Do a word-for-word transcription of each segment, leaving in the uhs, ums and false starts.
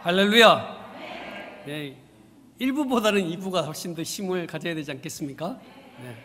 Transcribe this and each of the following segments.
할렐루야. 네, 일 부보다는 이 부가 훨씬 더 힘을 가져야 되지 않겠습니까? 네.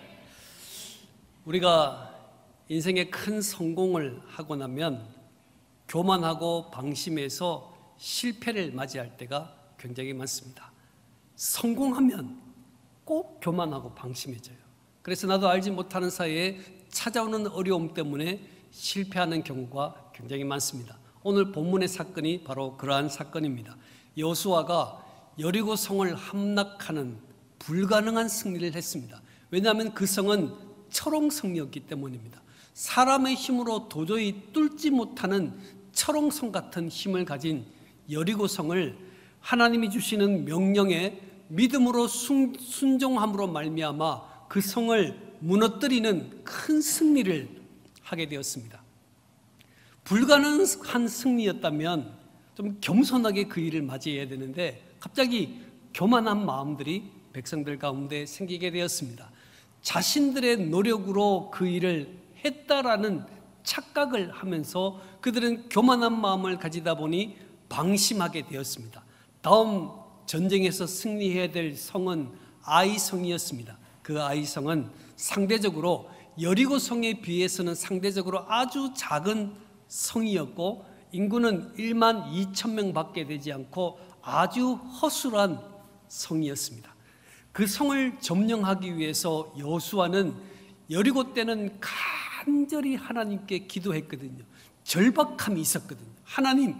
우리가 인생의 큰 성공을 하고 나면 교만하고 방심해서 실패를 맞이할 때가 굉장히 많습니다. 성공하면 꼭 교만하고 방심해져요. 그래서 나도 알지 못하는 사이에 찾아오는 어려움 때문에 실패하는 경우가 굉장히 많습니다. 오늘 본문의 사건이 바로 그러한 사건입니다. 여호수아가 여리고 성을 함락하는 불가능한 승리를 했습니다. 왜냐하면 그 성은 철옹성이었기 때문입니다. 사람의 힘으로 도저히 뚫지 못하는 철옹성 같은 힘을 가진 여리고성을 하나님이 주시는 명령에 믿음으로 순, 순종함으로 말미암아 그 성을 무너뜨리는 큰 승리를 하게 되었습니다. 불가능한 승리였다면 좀 겸손하게 그 일을 맞이해야 되는데 갑자기 교만한 마음들이 백성들 가운데 생기게 되었습니다. 자신들의 노력으로 그 일을 했다라는 착각을 하면서 그들은 교만한 마음을 가지다 보니 방심하게 되었습니다. 다음 전쟁에서 승리해야 될 성은 아이성이었습니다. 그 아이성은 상대적으로 여리고성에 비해서는 상대적으로 아주 작은 성이었고 인구는 일만 이천 명밖에 되지 않고 아주 허술한 성이었습니다. 그 성을 점령하기 위해서 여호수아는 여리고 때는 간절히 하나님께 기도했거든요. 절박함이 있었거든요. 하나님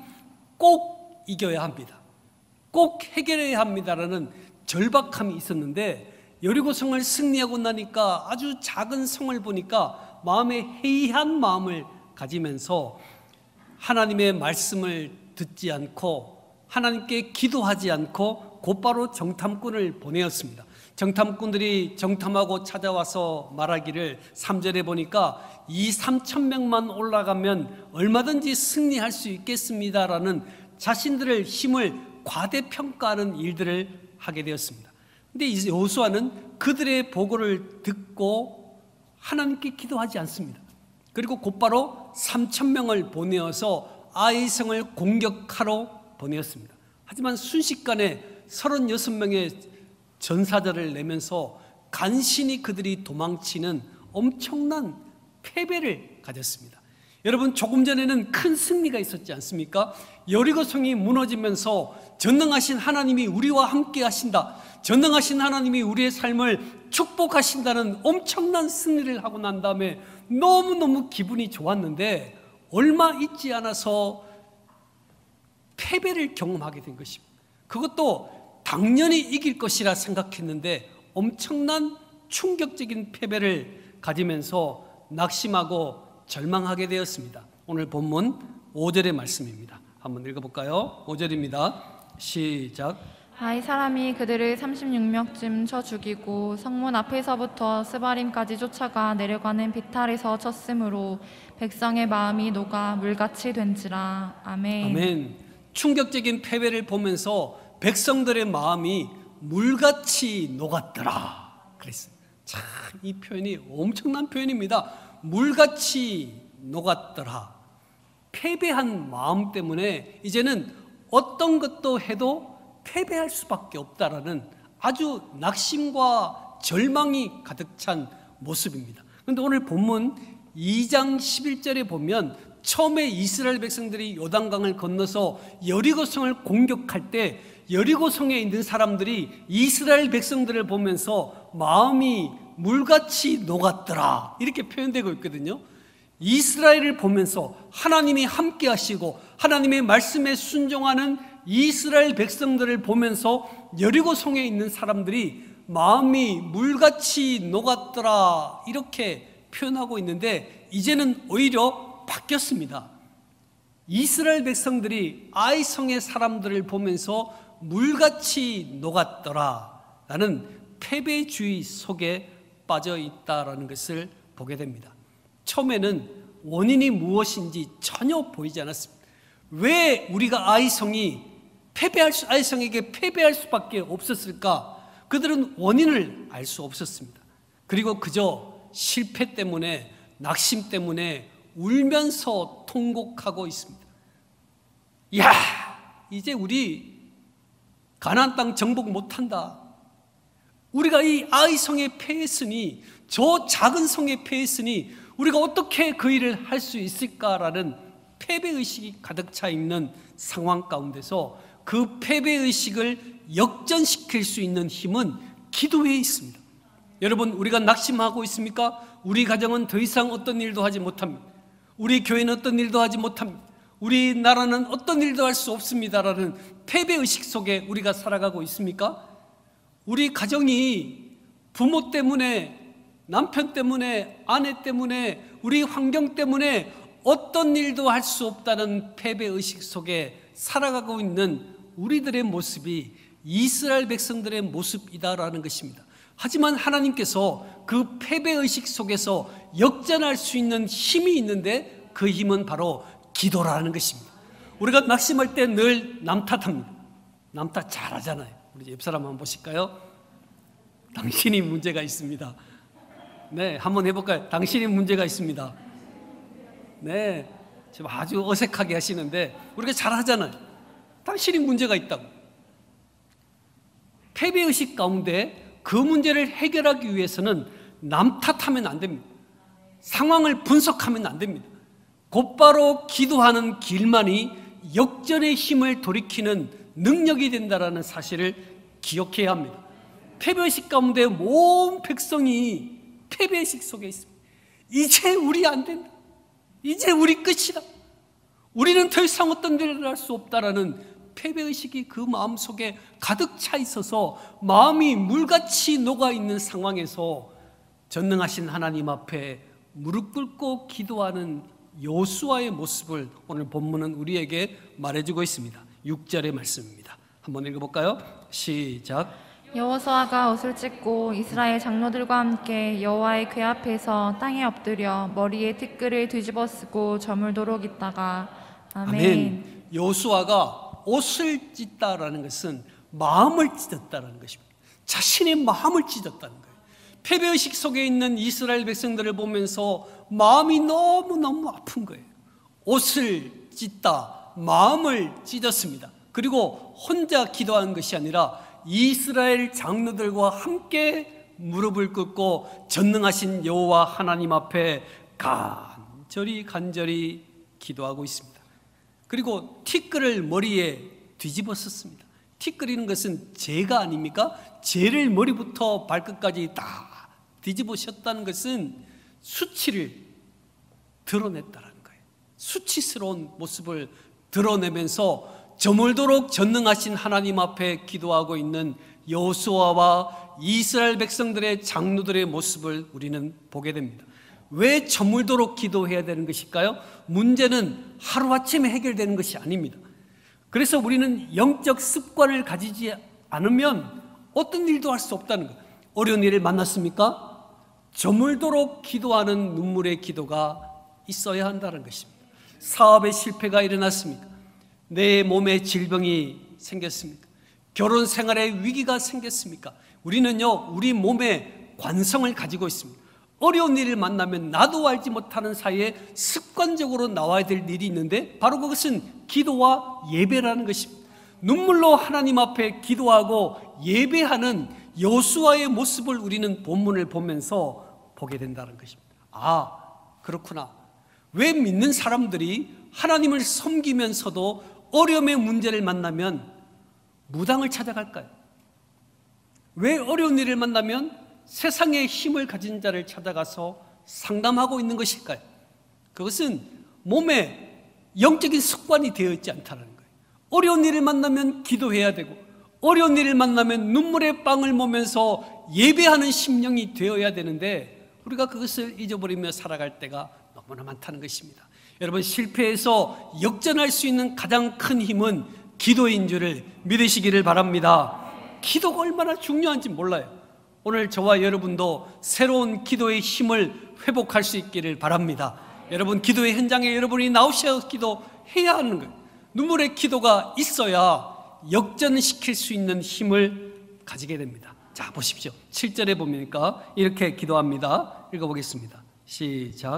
꼭 이겨야 합니다. 꼭 해결해야 합니다라는 절박함이 있었는데 여리고 성을 승리하고 나니까 아주 작은 성을 보니까 마음에 해이한 마음을 가지면서 하나님의 말씀을 듣지 않고 하나님께 기도하지 않고 곧바로 정탐꾼을 보내었습니다. 정탐꾼들이 정탐하고 찾아와서 말하기를 삼 절에 보니까 이 삼천 명만 올라가면 얼마든지 승리할 수 있겠습니다라는 자신들의 힘을 과대평가하는 일들을 하게 되었습니다. 그런데 여호수아는 그들의 보고를 듣고 하나님께 기도하지 않습니다. 그리고 곧바로 삼천 명을 보내어서 아이성을 공격하러 보내었습니다. 하지만 순식간에 서른여섯 명의 전사자를 내면서 간신히 그들이 도망치는 엄청난 패배를 가졌습니다. 여러분, 조금 전에는 큰 승리가 있었지 않습니까? 여리고성이 무너지면서 전능하신 하나님이 우리와 함께 하신다, 전능하신 하나님이 우리의 삶을 축복하신다는 엄청난 승리를 하고 난 다음에 너무너무 기분이 좋았는데 얼마 있지 않아서 패배를 경험하게 된 것입니다. 그것도 당연히 이길 것이라 생각했는데 엄청난 충격적인 패배를 가지면서 낙심하고 절망하게 되었습니다. 오늘 본문 오 절의 말씀입니다. 한번 읽어볼까요? 오 절입니다. 시작. 아이 사람이 그들을 삼십육 명쯤 쳐 죽이고 성문 앞에서부터 스바림까지 쫓아가 내려가는 비탈에서 쳤으므로 백성의 마음이 녹아 물같이 된지라. 아멘. 아멘. 충격적인 패배를 보면서 백성들의 마음이 물같이 녹았더라 그랬어요. 참, 이 표현이 엄청난 표현입니다. 물같이 녹았더라. 패배한 마음 때문에 이제는 어떤 것도 해도 패배할 수밖에 없다라는 아주 낙심과 절망이 가득 찬 모습입니다. 그런데 오늘 본문 이 장 십일 절에 보면 처음에 이스라엘 백성들이 요단강을 건너서 여리고성을 공격할 때 여리고성에 있는 사람들이 이스라엘 백성들을 보면서 마음이 물같이 녹았더라 이렇게 표현되고 있거든요. 이스라엘을 보면서 하나님이 함께 하시고 하나님의 말씀에 순종하는 이스라엘 백성들을 보면서 여리고성에 있는 사람들이 마음이 물같이 녹았더라 이렇게 표현하고 있는데 이제는 오히려 바뀌었습니다. 이스라엘 백성들이 아이성의 사람들을 보면서 물같이 녹았더라 라는 패배주의 속에 빠져 있다라는 것을 보게 됩니다. 처음에는 원인이 무엇인지 전혀 보이지 않았습니다. 왜 우리가 아이성이 패배할 수, 아이성에게 패배할 수밖에 없었을까? 그들은 원인을 알 수 없었습니다. 그리고 그저 실패 때문에, 낙심 때문에 울면서 통곡하고 있습니다. 야, 이제 우리 가나안 땅 정복 못한다. 우리가 이 아이 성에 패했으니, 저 작은 성에 패했으니 우리가 어떻게 그 일을 할 수 있을까라는 패배의식이 가득 차 있는 상황 가운데서 그 패배의식을 역전시킬 수 있는 힘은 기도에 있습니다. 여러분, 우리가 낙심하고 있습니까? 우리 가정은 더 이상 어떤 일도 하지 못합니다. 우리 교회는 어떤 일도 하지 못합니다. 우리나라는 어떤 일도 할 수 없습니다라는 패배의식 속에 우리가 살아가고 있습니까? 우리 가정이 부모 때문에, 남편 때문에, 아내 때문에, 우리 환경 때문에 어떤 일도 할 수 없다는 패배의식 속에 살아가고 있는 우리들의 모습이 이스라엘 백성들의 모습이다라는 것입니다. 하지만 하나님께서 그 패배의식 속에서 역전할 수 있는 힘이 있는데, 그 힘은 바로 기도라는 것입니다. 우리가 낙심할 때 늘 남 탓합니다. 남 탓 잘하잖아요. 우리 옆사람 한번 보실까요? 당신이 문제가 있습니다. 네, 한번 해볼까요? 당신이 문제가 있습니다. 네, 지금 아주 어색하게 하시는데 우리가 잘하잖아요. 당신이 문제가 있다고. 패배의식 가운데 그 문제를 해결하기 위해서는 남 탓하면 안 됩니다. 상황을 분석하면 안 됩니다. 곧바로 기도하는 길만이 역전의 힘을 돌이키는 능력이 된다는 사실을 기억해야 합니다. 패배의식 가운데 온 백성이 패배의식 속에 있습니다. 이제 우리 안 된다. 이제 우리 끝이다. 우리는 더 이상 어떤 일을 할 수 없다라는 패배의식이 그 마음속에 가득 차 있어서 마음이 물같이 녹아있는 상황에서 전능하신 하나님 앞에 무릎 꿇고 기도하는 여호수아의 모습을 오늘 본문은 우리에게 말해주고 있습니다. 육 절의 말씀입니다. 한번 읽어볼까요? 시작. 여호수아가 옷을 찢고 이스라엘 장로들과 함께 여호와의 궤 앞에서 땅에 엎드려 머리에 티끌을 뒤집어 쓰고 저물도록 있다가 아멘. 아멘. 여호수아가 옷을 찢다라는 것은 마음을 찢었다는 것입니다. 자신의 마음을 찢었다는 거예요. 패배의식 속에 있는 이스라엘 백성들을 보면서 마음이 너무너무 아픈 거예요. 옷을 찢다, 마음을 찢었습니다. 그리고 혼자 기도한 것이 아니라 이스라엘 장로들과 함께 무릎을 꿇고 전능하신 여호와 하나님 앞에 간절히 간절히 기도하고 있습니다. 그리고 티끌을 머리에 뒤집어 썼습니다. 티끌이는 것은 죄가 아닙니까? 죄를 머리부터 발끝까지 다 뒤집으셨다는 것은 수치를 드러냈다는 거예요. 수치스러운 모습을 드러내면서 저물도록 전능하신 하나님 앞에 기도하고 있는 여호수아와 이스라엘 백성들의 장로들의 모습을 우리는 보게 됩니다. 왜 저물도록 기도해야 되는 것일까요? 문제는 하루아침에 해결되는 것이 아닙니다. 그래서 우리는 영적 습관을 가지지 않으면 어떤 일도 할 수 없다는 거예요. 어려운 일을 만났습니까? 저물도록 기도하는 눈물의 기도가 있어야 한다는 것입니다. 사업의 실패가 일어났습니까? 내 몸에 질병이 생겼습니까? 결혼 생활에 위기가 생겼습니까? 우리는요, 우리 몸에 관성을 가지고 있습니다. 어려운 일을 만나면 나도 알지 못하는 사이에 습관적으로 나와야 될 일이 있는데 바로 그것은 기도와 예배라는 것입니다. 눈물로 하나님 앞에 기도하고 예배하는 여호수아의 모습을 우리는 본문을 보면서 보게 된다는 것입니다. 아, 그렇구나. 왜 믿는 사람들이 하나님을 섬기면서도 어려움의 문제를 만나면 무당을 찾아갈까요? 왜 어려운 일을 만나면 세상의 힘을 가진 자를 찾아가서 상담하고 있는 것일까요? 그것은 몸에 영적인 습관이 되어 있지 않다는 거예요. 어려운 일을 만나면 기도해야 되고, 어려운 일을 만나면 눈물의 빵을 모면서 예배하는 심령이 되어야 되는데 우리가 그것을 잊어버리며 살아갈 때가 너무나 많다는 것입니다. 여러분, 실패해서 역전할 수 있는 가장 큰 힘은 기도인 줄을 믿으시기를 바랍니다. 기도가 얼마나 중요한지 몰라요. 오늘 저와 여러분도 새로운 기도의 힘을 회복할 수 있기를 바랍니다. 여러분, 기도의 현장에 여러분이 나오셔서 기도해야 하는 거예요. 눈물의 기도가 있어야 역전시킬 수 있는 힘을 가지게 됩니다. 자, 보십시오. 칠 절에 보니까 이렇게 기도합니다. 읽어보겠습니다. 시작.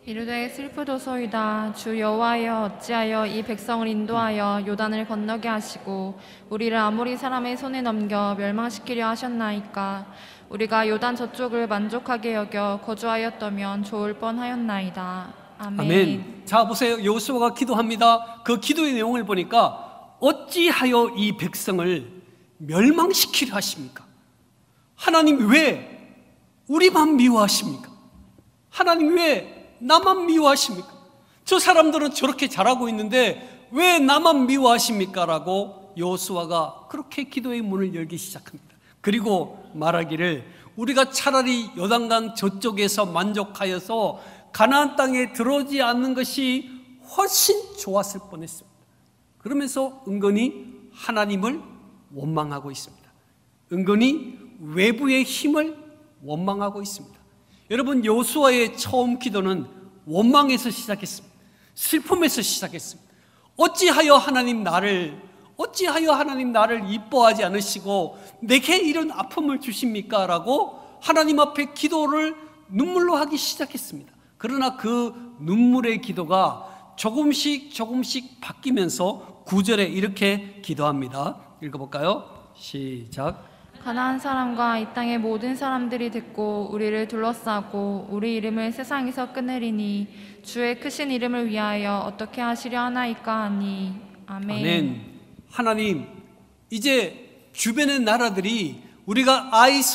이르되 슬프도소이다. 주 여호와여, 어찌하여 이 백성을 인도하여 요단을 건너게 하시고 우리를 아모리 사람의 손에 넘겨 멸망시키려 하셨나이까. 우리가 요단 저쪽을 만족하게 여겨 거주하였다면 좋을 뻔하였나이다. 아멘. 아멘. 자, 보세요. 여호수아가 기도합니다. 그 기도의 내용을 보니까 어찌하여 이 백성을 멸망시키려 하십니까? 하나님 왜 우리만 미워하십니까? 하나님 왜 나만 미워하십니까? 저 사람들은 저렇게 잘하고 있는데 왜 나만 미워하십니까? 라고 여호수아가 그렇게 기도의 문을 열기 시작합니다. 그리고 말하기를 우리가 차라리 요단강 저쪽에서 만족하여서 가나안 땅에 들어오지 않는 것이 훨씬 좋았을 뻔했습니다. 그러면서 은근히 하나님을 원망하고 있습니다. 은근히 외부의 힘을 원망하고 있습니다. 여러분, 여호수아의 처음 기도는 원망에서 시작했습니다. 슬픔에서 시작했습니다. 어찌하여 하나님 나를 어찌하여 하나님 나를 이뻐하지 않으시고 내게 이런 아픔을 주십니까? 라고 하나님 앞에 기도를 눈물로 하기 시작했습니다. 그러나 그 눈물의 기도가 조금씩 조금씩 바뀌면서 구 절에 이렇게 기도합니다. 읽어볼까요? 시작. 가나안 사람과 이 땅의 모든 사람들이 듣고 우리를 둘러싸고 우리 이름을 세상에서 끊으리니 주의 크신 이름을 위하여 어떻게 하시려 하나이까 하니. 아멘. 아멘. 하나님, 이제 주변의 나라들이 우리가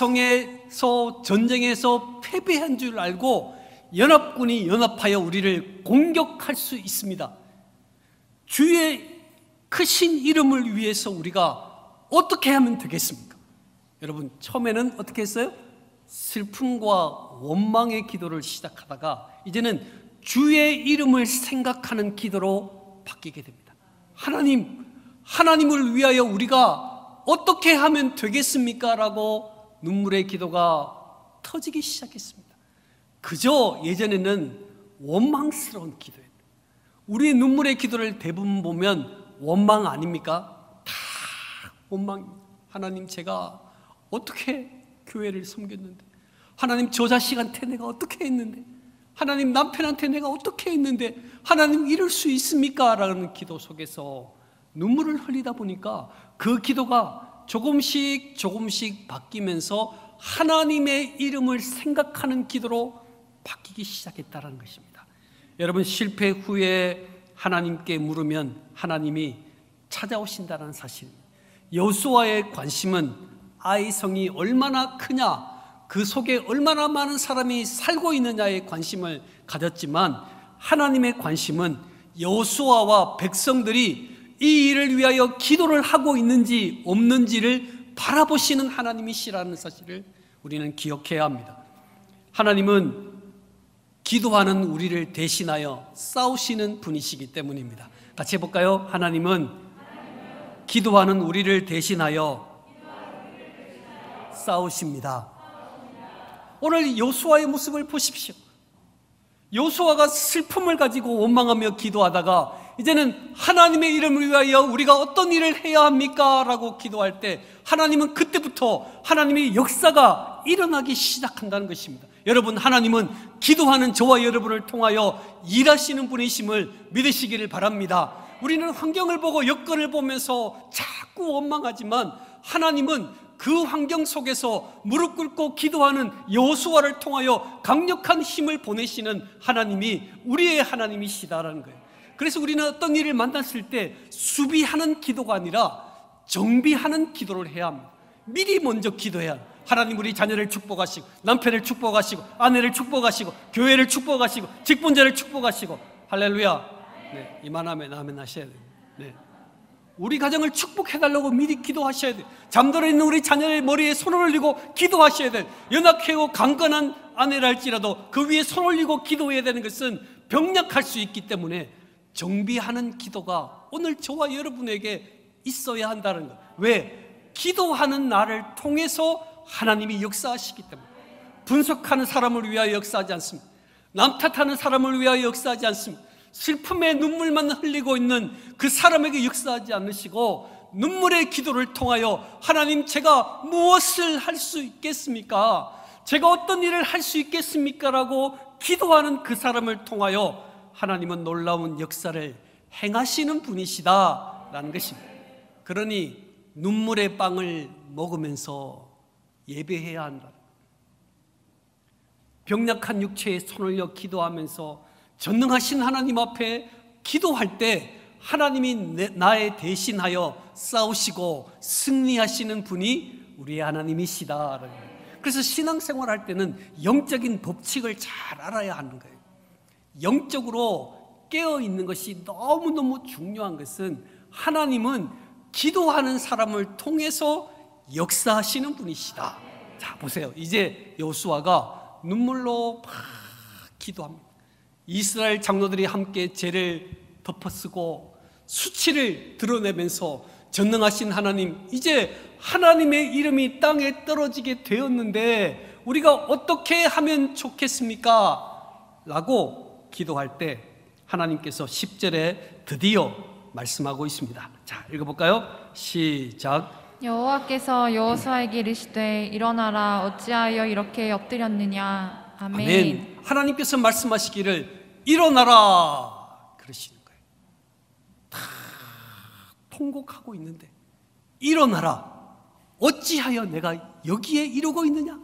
아이성에서 전쟁에서 패배한 줄 알고 연합군이 연합하여 우리를 공격할 수 있습니다. 주의 크신 이름을 위해서 우리가 어떻게 하면 되겠습니까? 여러분, 처음에는 어떻게 했어요? 슬픔과 원망의 기도를 시작하다가 이제는 주의 이름을 생각하는 기도로 바뀌게 됩니다. 하나님, 하나님을 위하여 우리가 어떻게 하면 되겠습니까? 라고 눈물의 기도가 터지기 시작했습니다. 그저 예전에는 원망스러운 기도예요. 우리 눈물의 기도를 대부분 보면 원망 아닙니까? 다 원망입니다. 하나님, 제가 어떻게 교회를 섬겼는데, 하나님 저 자식한테 내가 어떻게 했는데, 하나님 남편한테 내가 어떻게 했는데 하나님 이럴 수 있습니까? 라는 기도 속에서 눈물을 흘리다 보니까 그 기도가 조금씩 조금씩 바뀌면서 하나님의 이름을 생각하는 기도로 바뀌기 시작했다는 것입니다. 여러분, 실패 후에 하나님께 물으면 하나님이 찾아오신다는 사실입니다. 여호수아의 관심은 아이성이 얼마나 크냐, 그 속에 얼마나 많은 사람이 살고 있느냐에 관심을 가졌지만 하나님의 관심은 여호수아와 백성들이 이 일을 위하여 기도를 하고 있는지 없는지를 바라보시는 하나님이시라는 사실을 우리는 기억해야 합니다. 하나님은 기도하는 우리를 대신하여 싸우시는 분이시기 때문입니다. 같이 해볼까요? 하나님은 기도하는 우리를 대신하여 싸우십니다. 오늘 여호수아의 모습을 보십시오. 여호수아가 슬픔을 가지고 원망하며 기도하다가 이제는 하나님의 이름을 위하여 우리가 어떤 일을 해야 합니까? 라고 기도할 때 하나님은 그때부터 하나님의 역사가 일어나기 시작한다는 것입니다. 여러분, 하나님은 기도하는 저와 여러분을 통하여 일하시는 분이심을 믿으시기를 바랍니다. 우리는 환경을 보고 여건을 보면서 자꾸 원망하지만 하나님은 그 환경 속에서 무릎 꿇고 기도하는 여호수아를 통하여 강력한 힘을 보내시는 하나님이 우리의 하나님이시다라는 거예요. 그래서 우리는 어떤 일을 만났을 때 수비하는 기도가 아니라 정비하는 기도를 해야 합니다. 미리 먼저 기도해야 합니다. 하나님, 우리 자녀를 축복하시고 남편을 축복하시고 아내를 축복하시고 교회를 축복하시고 직분자를 축복하시고 할렐루야. 네, 이만하면 아멘 하셔야 돼요. 네. 우리 가정을 축복해달라고 미리 기도하셔야 돼요. 잠들어 있는 우리 자녀의 머리에 손을 올리고 기도하셔야 돼요. 연약하고 강건한 아내랄지라도 그 위에 손 올리고 기도해야 되는 것은 병약할 수 있기 때문에 정비하는 기도가 오늘 저와 여러분에게 있어야 한다는 것. 왜? 기도하는 나를 통해서 하나님이 역사하시기 때문에. 분석하는 사람을 위하여 역사하지 않습니다. 남 탓하는 사람을 위하여 역사하지 않습니다. 슬픔의 눈물만 흘리고 있는 그 사람에게 역사하지 않으시고 눈물의 기도를 통하여 하나님, 제가 무엇을 할 수 있겠습니까? 제가 어떤 일을 할 수 있겠습니까? 라고 기도하는 그 사람을 통하여 하나님은 놀라운 역사를 행하시는 분이시다 라는 것입니다. 그러니 눈물의 빵을 먹으면서 예배해야 한다. 병약한 육체에 손을 올려 기도하면서 전능하신 하나님 앞에 기도할 때 하나님이 내, 나의 대신하여 싸우시고 승리하시는 분이 우리의 하나님이시다. 그래서 신앙생활 할 때는 영적인 법칙을 잘 알아야 하는 거예요. 영적으로 깨어있는 것이 너무너무 중요한 것은 하나님은 기도하는 사람을 통해서 역사하시는 분이시다. 자, 보세요. 이제 여호수아가 눈물로 막 기도합니다. 이스라엘 장로들이 함께 죄를 덮어쓰고 수치를 드러내면서 전능하신 하나님, 이제 하나님의 이름이 땅에 떨어지게 되었는데 우리가 어떻게 하면 좋겠습니까? 라고 기도할 때 하나님께서 십 절에 드디어 말씀하고 있습니다. 자, 읽어볼까요? 시작. 여호와께서 여호수아에게 이르시되 일어나라 어찌하여 이렇게 엎드렸느냐. 아멘. 아멘. 하나님께서 말씀하시기를 일어나라 그러시는 거예요. 다 통곡하고 있는데 일어나라. 어찌하여 내가 여기에 이러고 있느냐?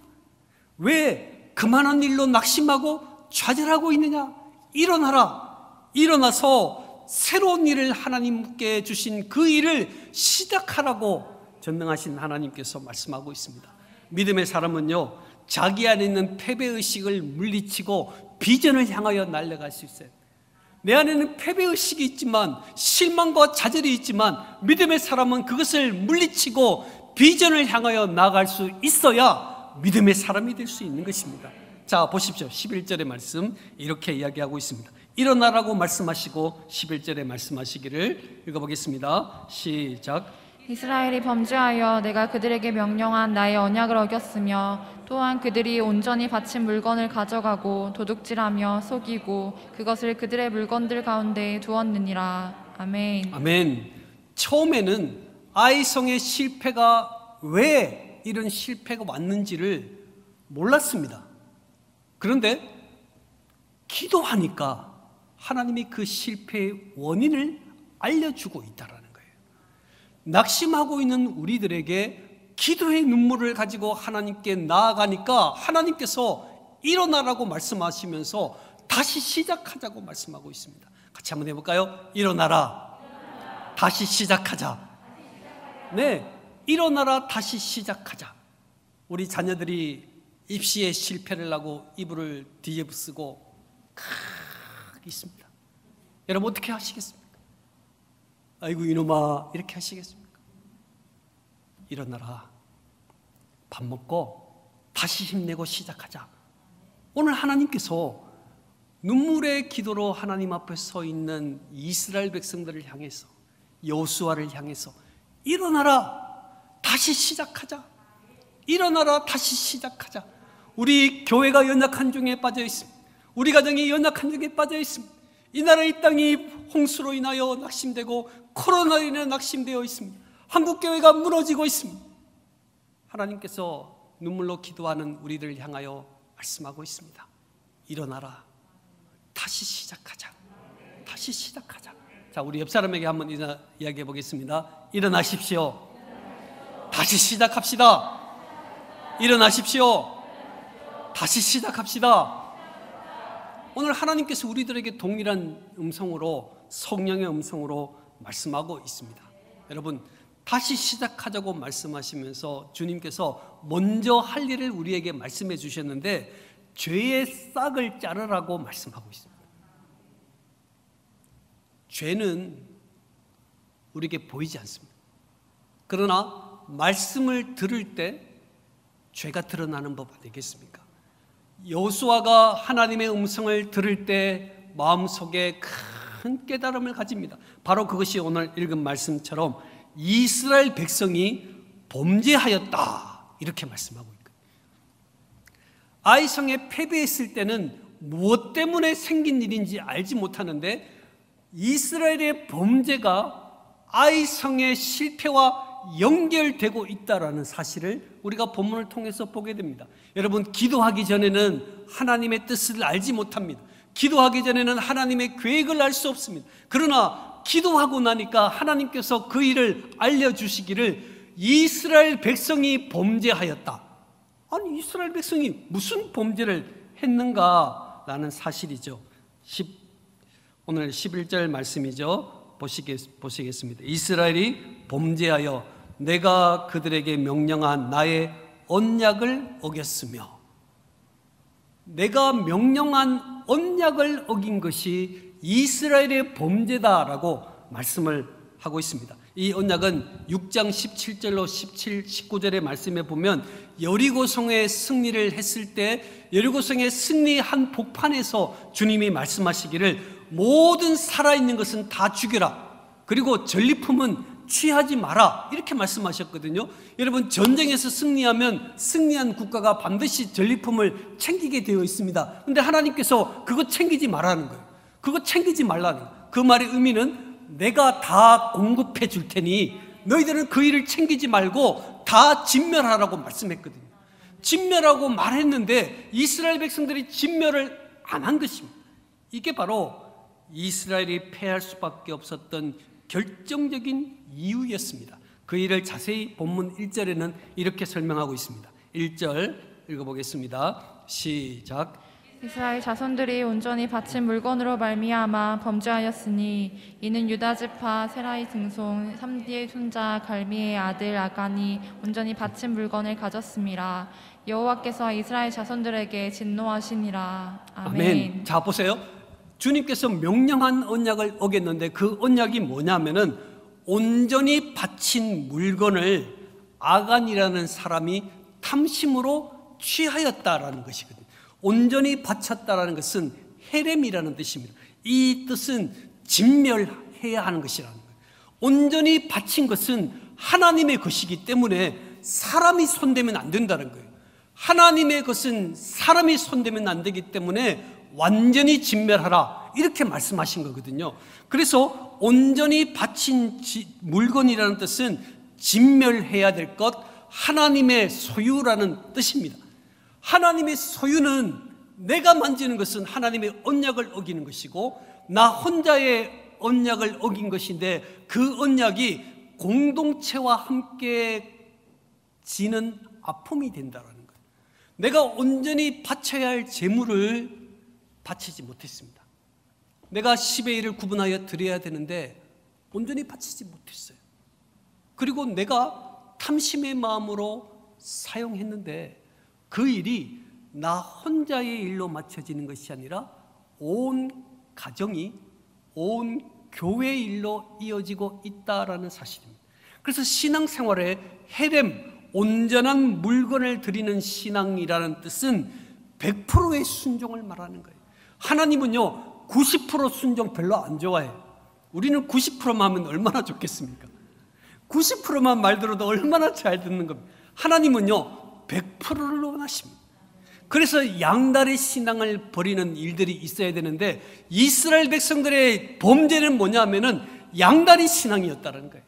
왜 그만한 일로 낙심하고 좌절하고 있느냐? 일어나라. 일어나서 새로운 일을 하나님께 주신 그 일을 시작하라고 전능하신 하나님께서 말씀하고 있습니다. 믿음의 사람은요, 자기 안에 있는 패배의식을 물리치고 비전을 향하여 날아갈 수 있어요. 내 안에는 패배의식이 있지만, 실망과 좌절이 있지만, 믿음의 사람은 그것을 물리치고 비전을 향하여 나아갈 수 있어야 믿음의 사람이 될 수 있는 것입니다. 자, 보십시오. 십일 절의 말씀 이렇게 이야기하고 있습니다. 일어나라고 말씀하시고 십일 절에 말씀하시기를 읽어보겠습니다. 시작. 이스라엘이 범죄하여 내가 그들에게 명령한 나의 언약을 어겼으며 또한 그들이 온전히 바친 물건을 가져가고 도둑질하며 속이고 그것을 그들의 물건들 가운데 두었느니라. 아멘. 아멘. 처음에는 아이성의 실패가 왜 이런 실패가 왔는지를 몰랐습니다. 그런데 기도하니까 하나님이 그 실패의 원인을 알려주고 있다라는 거예요. 낙심하고 있는 우리들에게 기도의 눈물을 가지고 하나님께 나아가니까 하나님께서 일어나라고 말씀하시면서 다시 시작하자고 말씀하고 있습니다. 같이 한번 해볼까요? 일어나라. 다시 시작하자. 네, 일어나라. 다시 시작하자. 우리 자녀들이 입시에 실패를 하고 이불을 뒤집어쓰고 있습니다. 여러분 어떻게 하시겠습니까? 아이고 이놈아 이렇게 하시겠습니까? 일어나라. 밥 먹고 다시 힘내고 시작하자. 오늘 하나님께서 눈물의 기도로 하나님 앞에 서 있는 이스라엘 백성들을 향해서, 여호수아를 향해서 일어나라. 다시 시작하자. 일어나라. 다시 시작하자. 우리 교회가 연약한 중에 빠져 있습니다. 우리 가정이 연약한 중에 빠져 있습니다. 이 나라 이 땅이 홍수로 인하여 낙심되고 코로나로 인해 낙심되어 있습니다. 한국 교회가 무너지고 있습니다. 하나님께서 눈물로 기도하는 우리들을 향하여 말씀하고 있습니다. 일어나라. 다시 시작하자. 다시 시작하자. 자, 우리 옆 사람에게 한번 이야기해 보겠습니다. 일어나십시오. 다시 시작합시다. 일어나십시오. 다시 시작합시다. 오늘 하나님께서 우리들에게 동일한 음성으로, 성령의 음성으로 말씀하고 있습니다. 여러분, 다시 시작하자고 말씀하시면서 주님께서 먼저 할 일을 우리에게 말씀해 주셨는데 죄의 싹을 자르라고 말씀하고 있습니다. 죄는 우리에게 보이지 않습니다. 그러나 말씀을 들을 때 죄가 드러나는 법 아니겠습니까? 여호수아가 하나님의 음성을 들을 때 마음속에 큰 깨달음을 가집니다. 바로 그것이 오늘 읽은 말씀처럼 이스라엘 백성이 범죄하였다 이렇게 말씀하고 있거든요. 아이성에 패배했을 때는 무엇 때문에 생긴 일인지 알지 못하는데 이스라엘의 범죄가 아이성의 실패와 연결되고 있다라는 사실을 우리가 본문을 통해서 보게 됩니다. 여러분, 기도하기 전에는 하나님의 뜻을 알지 못합니다. 기도하기 전에는 하나님의 계획을 알 수 없습니다. 그러나 기도하고 나니까 하나님께서 그 일을 알려주시기를 이스라엘 백성이 범죄하였다. 아니, 이스라엘 백성이 무슨 범죄를 했는가라는 사실이죠. 오늘 십일 절 말씀이죠. 보시겠, 보시겠습니다. 이스라엘이 범죄하여 내가 그들에게 명령한 나의 언약을 어겼으며, 내가 명령한 언약을 어긴 것이 이스라엘의 범죄다라고 말씀을 하고 있습니다. 이 언약은 육 장 십칠 절로 십칠, 십구 절의 말씀에 보면 여리고성의 승리를 했을 때 여리고성의 승리한 복판에서 주님이 말씀하시기를 모든 살아있는 것은 다 죽여라, 그리고 전리품은 취하지 마라, 이렇게 말씀하셨거든요. 여러분, 전쟁에서 승리하면 승리한 국가가 반드시 전리품을 챙기게 되어 있습니다. 그런데 하나님께서 그거 챙기지 말라는 거예요. 그거 챙기지 말라는 거예요. 그 말의 의미는 내가 다 공급해 줄 테니 너희들은 그 일을 챙기지 말고 다 진멸하라고 말씀했거든요. 진멸하고 말했는데 이스라엘 백성들이 진멸을 안 한 것입니다. 이게 바로 이스라엘이 패할 수밖에 없었던 결정적인 이유였습니다. 그 일을 자세히 본문 일 절에는 이렇게 설명하고 있습니다. 일 절 읽어보겠습니다. 시작. 이스라엘 자손들이 온전히 바친 물건으로 말미암아 범죄하였으니 이는 유다 지파 세라의 증손 삼디의 손자 갈미의 아들 아간이 온전히 바친 물건을 가졌음이라. 여호와께서 이스라엘 자손들에게 진노하시니라. 아멘. 아멘. 자, 보세요. 주님께서 명령한 언약을 어겼는데 그 언약이 뭐냐면은 온전히 바친 물건을 아간이라는 사람이 탐심으로 취하였다라는 것이거든요. 온전히 바쳤다라는 것은 헤렘이라는 뜻입니다. 이 뜻은 진멸해야 하는 것이라는 거예요. 온전히 바친 것은 하나님의 것이기 때문에 사람이 손대면 안 된다는 거예요. 하나님의 것은 사람이 손대면 안 되기 때문에 완전히 진멸하라, 이렇게 말씀하신 거거든요. 그래서 온전히 바친 물건이라는 뜻은 진멸해야 될 것, 하나님의 소유라는 뜻입니다. 하나님의 소유는 내가 만지는 것은 하나님의 언약을 어기는 것이고 나 혼자의 언약을 어긴 것인데 그 언약이 공동체와 함께 지는 아픔이 된다는 거예요. 내가 온전히 바쳐야 할 재물을 바치지 못했습니다. 내가 십의 일을 구분하여 드려야 되는데 온전히 바치지 못했어요. 그리고 내가 탐심의 마음으로 사용했는데 그 일이 나 혼자의 일로 맞춰지는 것이 아니라 온 가정이, 온 교회의 일로 이어지고 있다라는 사실입니다. 그래서 신앙생활에 헤렘, 온전한 물건을 드리는 신앙이라는 뜻은 백 퍼센트의 순종을 말하는 거예요. 하나님은요 구십 퍼센트 순종 별로 안 좋아해요. 우리는 구십 퍼센트만 하면 얼마나 좋겠습니까? 구십 퍼센트만 말 들어도 얼마나 잘 듣는 겁니다. 하나님은요 백 퍼센트를 원하십니다. 그래서 양다리 신앙을 버리는 일들이 있어야 되는데 이스라엘 백성들의 범죄는 뭐냐면은 양다리 신앙이었다는 거예요.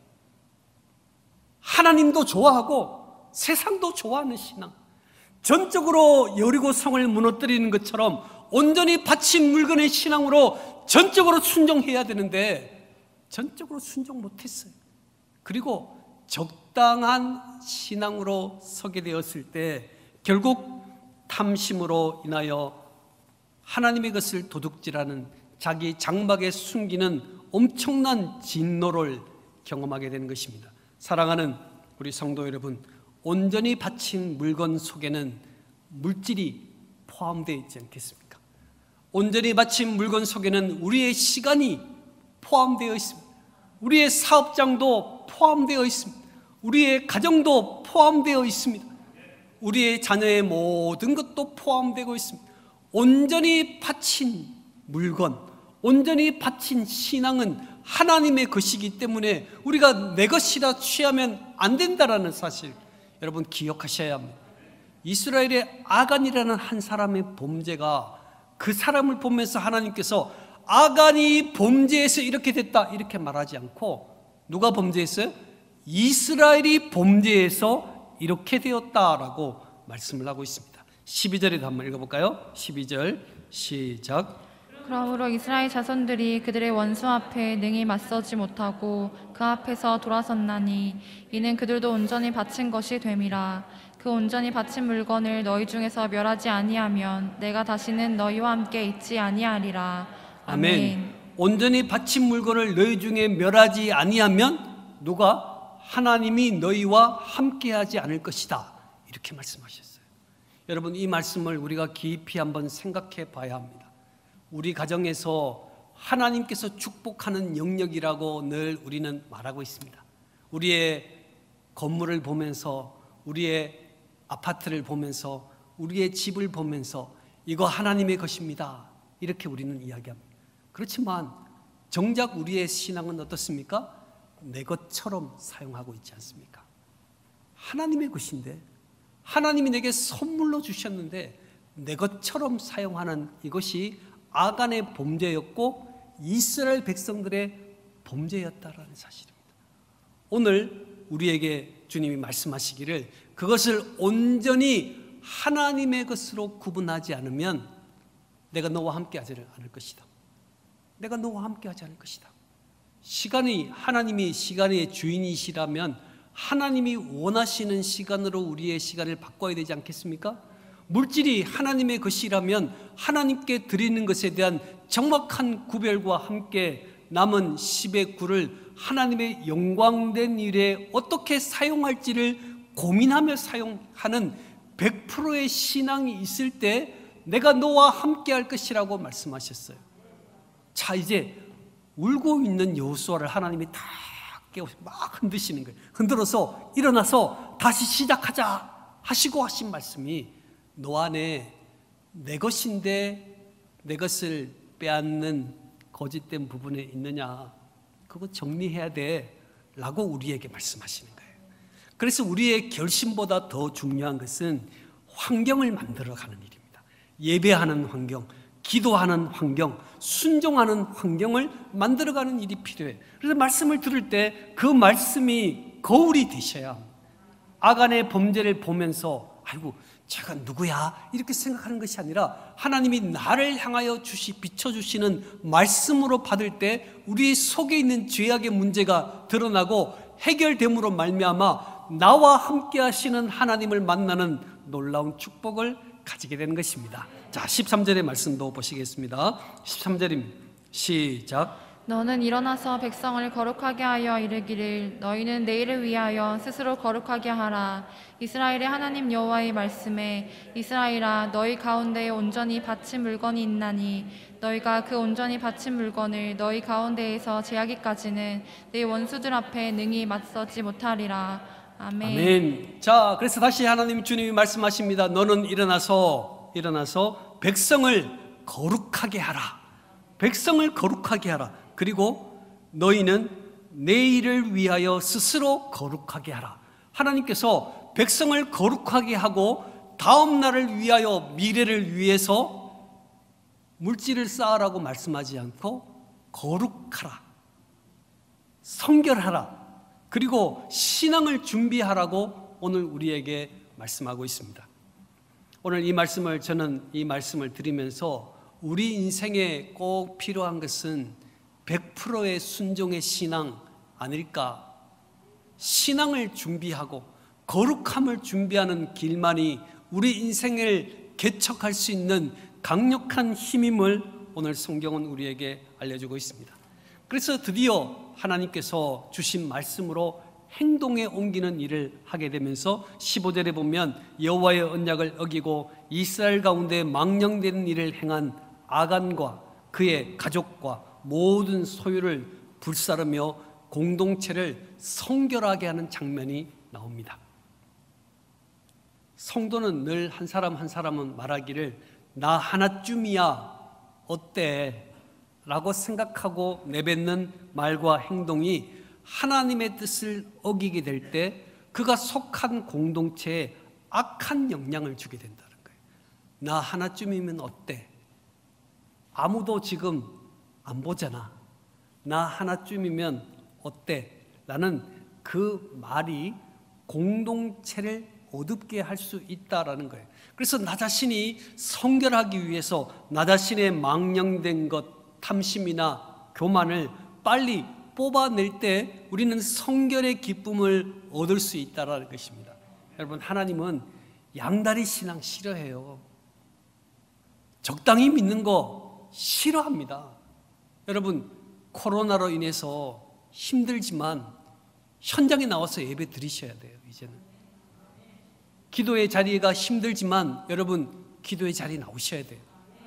하나님도 좋아하고 세상도 좋아하는 신앙, 전적으로 여리고 성을 무너뜨리는 것처럼 온전히 바친 물건의 신앙으로 전적으로 순종해야 되는데 전적으로 순종 못했어요. 그리고 적당한 신앙으로 서게 되었을 때 결국 탐심으로 인하여 하나님의 것을 도둑질하는, 자기 장막에 숨기는 엄청난 진노를 경험하게 되는 것입니다. 사랑하는 우리 성도 여러분, 온전히 바친 물건 속에는 물질이 포함되어 있지 않겠습니까? 온전히 바친 물건 속에는 우리의 시간이 포함되어 있습니다. 우리의 사업장도 포함되어 있습니다. 우리의 가정도 포함되어 있습니다. 우리의 자녀의 모든 것도 포함되고 있습니다. 온전히 바친 물건, 온전히 바친 신앙은 하나님의 것이기 때문에 우리가 내 것이라 취하면 안 된다는 사실 여러분 기억하셔야 합니다. 이스라엘의 아간이라는 한 사람의 범죄가 그 사람을 보면서 하나님께서 아간이 범죄해서 이렇게 됐다 이렇게 말하지 않고 누가 범죄했어요? 이스라엘이 범죄해서 이렇게 되었다라고 말씀을 하고 있습니다. 십이 절에도 한번 읽어볼까요? 십이 절 시작. 그러므로 이스라엘 자손들이 그들의 원수 앞에 능히 맞서지 못하고 그 앞에서 돌아섰나니 이는 그들도 온전히 바친 것이 됨이라. 그 온전히 바친 물건을 너희 중에서 멸하지 아니하면 내가 다시는 너희와 함께 있지 아니하리라. 아멘. 아멘. 온전히 바친 물건을 너희 중에 멸하지 아니하면 누가 하나님이 너희와 함께하지 않을 것이다, 이렇게 말씀하셨어요. 여러분, 이 말씀을 우리가 깊이 한번 생각해 봐야 합니다. 우리 가정에서 하나님께서 축복하는 영역이라고 늘 우리는 말하고 있습니다. 우리의 건물을 보면서, 우리의 아파트를 보면서, 우리의 집을 보면서 이거 하나님의 것입니다, 이렇게 우리는 이야기합니다. 그렇지만 정작 우리의 신앙은 어떻습니까? 내 것처럼 사용하고 있지 않습니까? 하나님의 것인데, 하나님이 내게 선물로 주셨는데 내 것처럼 사용하는 이것이 아간의 범죄였고 이스라엘 백성들의 범죄였다라는 사실입니다. 오늘 우리에게 주님이 말씀하시기를 그것을 온전히 하나님의 것으로 구분하지 않으면 내가 너와 함께하지 않을 것이다. 내가 너와 함께하지 않을 것이다. 시간이, 하나님이 시간의 주인이시라면 하나님이 원하시는 시간으로 우리의 시간을 바꿔야 되지 않겠습니까? 물질이 하나님의 것이라면 하나님께 드리는 것에 대한 정확한 구별과 함께 남은 십의 구를 하나님의 영광된 일에 어떻게 사용할지를 고민하며 사용하는 백 퍼센트의 신앙이 있을 때 내가 너와 함께 할 것이라고 말씀하셨어요. 자, 이제 울고 있는 여호수아를 하나님이 다 깨우시 막 흔드시는 거예요. 흔들어서 일어나서 다시 시작하자 하시고 하신 말씀이 너 안에 내 것인데 내 것을 빼앗는 거짓된 부분에 있느냐, 그거 정리해야 돼 라고 우리에게 말씀하시는 거예요. 그래서 우리의 결심보다 더 중요한 것은 환경을 만들어가는 일입니다. 예배하는 환경, 기도하는 환경, 순종하는 환경을 만들어가는 일이 필요해요. 그래서 말씀을 들을 때 그 말씀이 거울이 되셔야 합니다. 아간의 범죄를 보면서 아이고 제가 누구야 이렇게 생각하는 것이 아니라 하나님이 나를 향하여 주시 비춰주시는 말씀으로 받을 때 우리 속에 있는 죄악의 문제가 드러나고 해결됨으로 말미암아 나와 함께 하시는 하나님을 만나는 놀라운 축복을 가지게 되는 것입니다. 자, 십삼 절의 말씀도 보시겠습니다. 십삼 절입니다. 시작. 너는 일어나서 백성을 거룩하게 하여 이르기를 너희는 내일을 위하여 스스로 거룩하게 하라. 이스라엘의 하나님 여호와의 말씀에 이스라엘아 너희 가운데에 온전히 바친 물건이 있나니 너희가 그 온전히 바친 물건을 너희 가운데에서 제하기까지는 내 원수들 앞에 능히 맞서지 못하리라. 아멘. 아멘. 자, 그래서 다시 하나님 주님이 말씀하십니다. 너는 일어나서 일어나서 백성을 거룩하게 하라. 백성을 거룩하게 하라. 그리고 너희는 내일을 위하여 스스로 거룩하게 하라. 하나님께서 백성을 거룩하게 하고 다음 날을 위하여, 미래를 위해서 물질을 쌓으라고 말씀하지 않고 거룩하라, 성결하라, 그리고 신앙을 준비하라고 오늘 우리에게 말씀하고 있습니다. 오늘 이 말씀을 저는 이 말씀을 드리면서 우리 인생에 꼭 필요한 것은 백 퍼센트의 순종의 신앙 아닐까? 신앙을 준비하고 거룩함을 준비하는 길만이 우리 인생을 개척할 수 있는 강력한 힘임을 오늘 성경은 우리에게 알려주고 있습니다. 그래서 드디어 하나님께서 주신 말씀으로 행동에 옮기는 일을 하게 되면서 십오 절에 보면 여호와의 언약을 어기고 이스라엘 가운데 망령되는 일을 행한 아간과 그의 가족과 모든 소유를 불사르며 공동체를 성결하게 하는 장면이 나옵니다. 성도는 늘 한 사람 한 사람은 말하기를 나 하나쯤이야 어때? 라고 생각하고 내뱉는 말과 행동이 하나님의 뜻을 어기게 될 때 그가 속한 공동체에 악한 영향을 주게 된다는 거예요. 나 하나쯤이면 어때? 아무도 지금 안 보잖아. 나 하나쯤이면 어때? 라는 그 말이 공동체를 어둡게 할 수 있다라는 거예요. 그래서 나 자신이 성결하기 위해서 나 자신의 망령된 것, 탐심이나 교만을 빨리 뽑아낼 때 우리는 성결의 기쁨을 얻을 수 있다라는 것입니다. 여러분, 하나님은 양다리 신앙 싫어해요. 적당히 믿는 거 싫어합니다. 여러분, 코로나로 인해서 힘들지만 현장에 나와서 예배 드리셔야 돼요. 이제는 기도의 자리가 힘들지만 여러분, 기도의 자리에 나오셔야 돼요.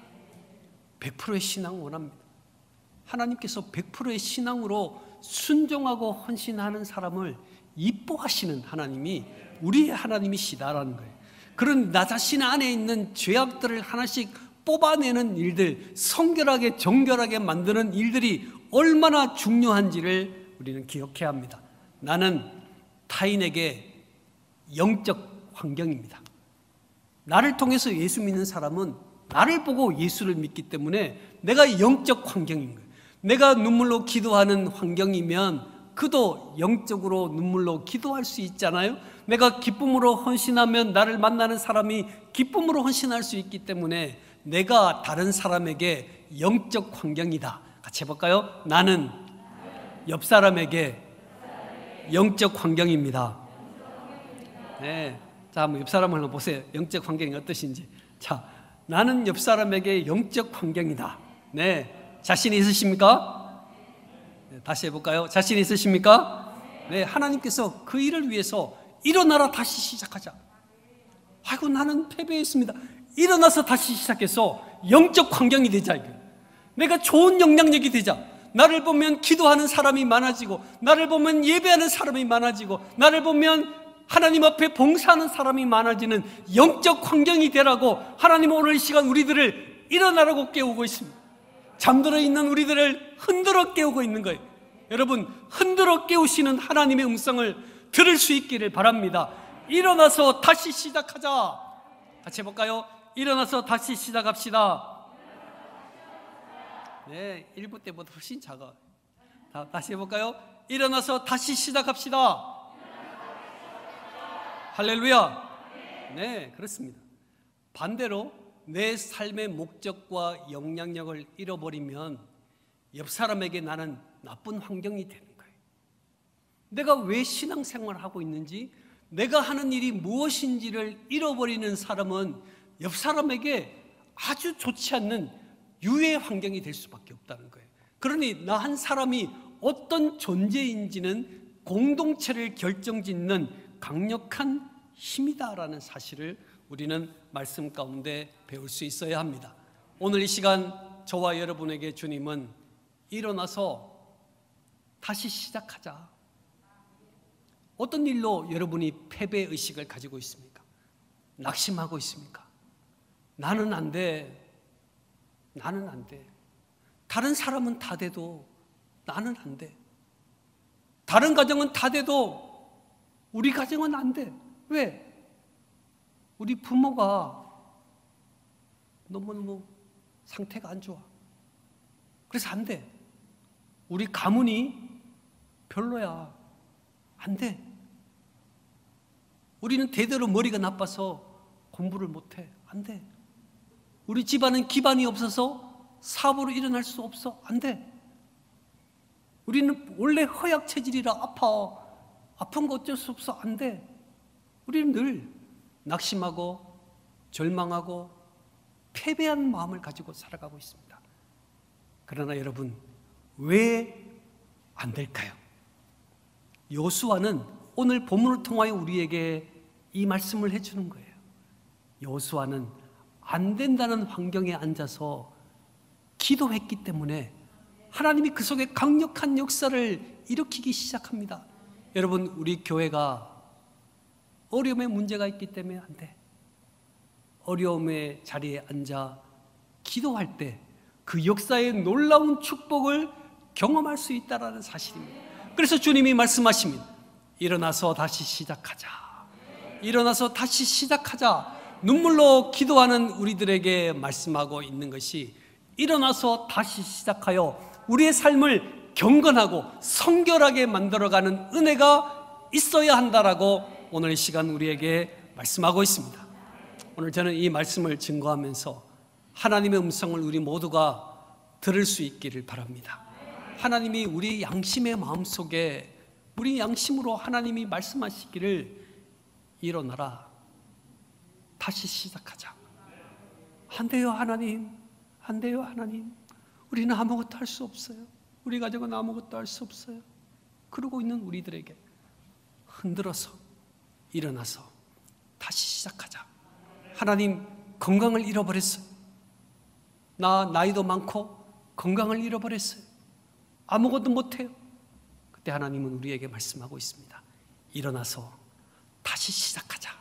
백 퍼센트의 신앙 원합니다. 하나님께서 백 퍼센트의 신앙으로 순종하고 헌신하는 사람을 이뻐하시는 하나님이 우리의 하나님이시다라는 거예요. 그런 나 자신 안에 있는 죄악들을 하나씩 뽑아내는 일들, 성결하게 정결하게 만드는 일들이 얼마나 중요한지를 우리는 기억해야 합니다. 나는 타인에게 영적 환경입니다. 나를 통해서 예수 믿는 사람은 나를 보고 예수를 믿기 때문에 내가 영적 환경인 거예요. 내가 눈물로 기도하는 환경이면 그도 영적으로 눈물로 기도할 수 있잖아요. 내가 기쁨으로 헌신하면 나를 만나는 사람이 기쁨으로 헌신할 수 있기 때문에 내가 다른 사람에게 영적 환경이다. 같이 해볼까요? 나는 옆 사람에게 영적 환경입니다. 네. 자, 한번 옆 사람을 한번 보세요. 영적 환경이 어떠신지. 자, 나는 옆 사람에게 영적 환경이다. 네. 자신 있으십니까? 네, 다시 해볼까요? 자신 있으십니까? 네. 하나님께서 그 일을 위해서 일어나라, 다시 시작하자. 아이고, 나는 패배했습니다. 일어나서 다시 시작해서 영적 환경이 되자. 이거. 내가 좋은 영향력이 되자. 나를 보면 기도하는 사람이 많아지고, 나를 보면 예배하는 사람이 많아지고, 나를 보면 하나님 앞에 봉사하는 사람이 많아지는 영적 환경이 되라고 하나님은 오늘 이 시간 우리들을 일어나라고 깨우고 있습니다. 잠들어 있는 우리들을 흔들어 깨우고 있는 거예요. 여러분, 흔들어 깨우시는 하나님의 음성을 들을 수 있기를 바랍니다. 일어나서 다시 시작하자. 같이 해볼까요? 일어나서 다시 시작합시다. 네, 일 부 때보다 훨씬 작아. 다시 해볼까요? 일어나서 다시 시작합시다. 할렐루야. 네, 그렇습니다. 반대로 내 삶의 목적과 영향력을 잃어버리면 옆 사람에게 나는 나쁜 환경이 되는 거예요. 내가 왜 신앙생활을 하고 있는지, 내가 하는 일이 무엇인지를 잃어버리는 사람은 옆 사람에게 아주 좋지 않는 유해 환경이 될 수밖에 없다는 거예요. 그러니 나 한 사람이 어떤 존재인지는 공동체를 결정짓는 강력한 힘이다라는 사실을 우리는 말씀 가운데 배울 수 있어야 합니다. 오늘 이 시간 저와 여러분에게 주님은 일어나서 다시 시작하자. 어떤 일로 여러분이 패배의식을 가지고 있습니까? 낙심하고 있습니까? 나는 안 돼. 나는 안 돼. 다른 사람은 다 돼도 나는 안 돼. 다른 가정은 다 돼도 우리 가정은 안 돼. 왜? 우리 부모가 너무너무 상태가 안 좋아. 그래서 안 돼. 우리 가문이 별로야. 안 돼. 우리는 대대로 머리가 나빠서 공부를 못해. 안 돼. 우리 집안은 기반이 없어서 사업으로 일어날 수 없어. 안 돼. 우리는 원래 허약 체질이라 아파. 아픈 거 어쩔 수 없어. 안 돼. 우리는 늘 낙심하고 절망하고 패배한 마음을 가지고 살아가고 있습니다. 그러나 여러분, 왜 안 될까요? 여호수아는 오늘 본문을 통하여 우리에게 이 말씀을 해주는 거예요. 여호수아는 안 된다는 환경에 앉아서 기도했기 때문에 하나님이 그 속에 강력한 역사를 일으키기 시작합니다. 여러분, 우리 교회가 어려움의 문제가 있기 때문에 안 돼. 어려움의 자리에 앉아 기도할 때 그 역사의 놀라운 축복을 경험할 수 있다는 사실입니다. 그래서 주님이 말씀하십니다. 일어나서 다시 시작하자. 일어나서 다시 시작하자. 눈물로 기도하는 우리들에게 말씀하고 있는 것이 일어나서 다시 시작하여 우리의 삶을 경건하고 성결하게 만들어가는 은혜가 있어야 한다라고 오늘 이 시간 우리에게 말씀하고 있습니다. 오늘 저는 이 말씀을 증거하면서 하나님의 음성을 우리 모두가 들을 수 있기를 바랍니다. 하나님이 우리 양심의 마음속에 우리 양심으로 하나님이 말씀하시기를 일어나라, 다시 시작하자. 안 돼요 하나님, 안 돼요 하나님, 우리는 아무것도 할 수 없어요, 우리 가족은 아무것도 할 수 없어요. 그러고 있는 우리들에게 흔들어서 일어나서 다시 시작하자. 하나님, 건강을 잃어버렸어요. 나 나이도 많고 건강을 잃어버렸어요. 아무것도 못해요. 그때 하나님은 우리에게 말씀하고 있습니다. 일어나서 다시 시작하자.